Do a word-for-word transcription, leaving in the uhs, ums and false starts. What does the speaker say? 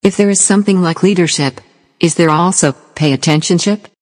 If there is something like leadership, is there also pay-attentionship?